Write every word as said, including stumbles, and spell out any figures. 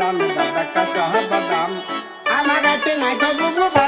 me da da ka ka ha ba dam. Amaga tinga ka bu bu ba